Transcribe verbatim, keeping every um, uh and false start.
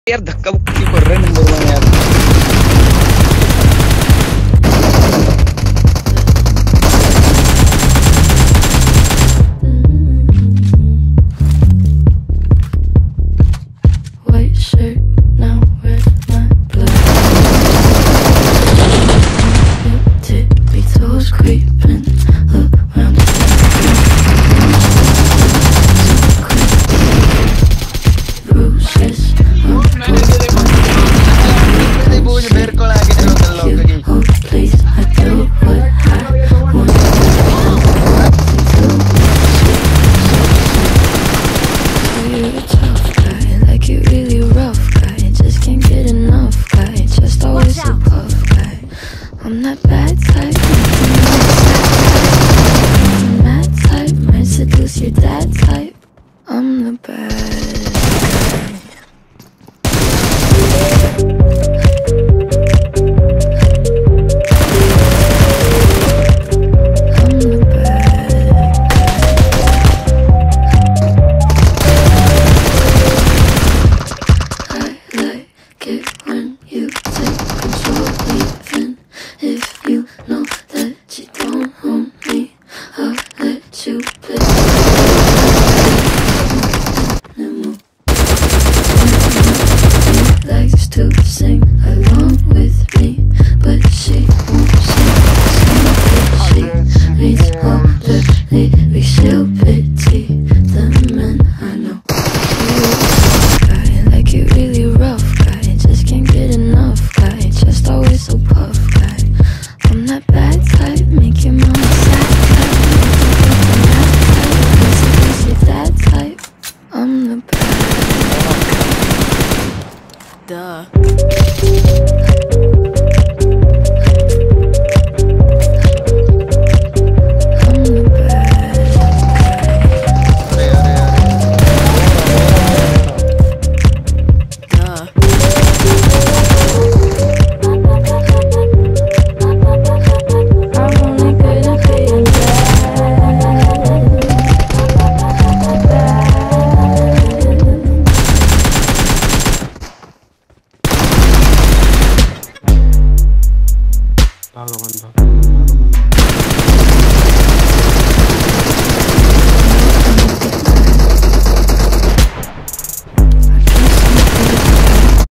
यार धक्का बुक्का क्यों कर रहे हैं नंबर वन यार। I'm that bad type, I'm that type, might seduce your dad type. I'm the bad guy. I'm the bad guy. I like it when you take control, even if you know that you don't own me. I'll let you play. She likes to sing along with me, but she won't sing. She reads all the lyrics, she'll pity the men I know. She guy, like you really rough guy, just can't get enough guy, just always so puff guy. I'm that bad type, make your mama sad type. I'm that type, I'm the bad. Duh. भागो बंदा।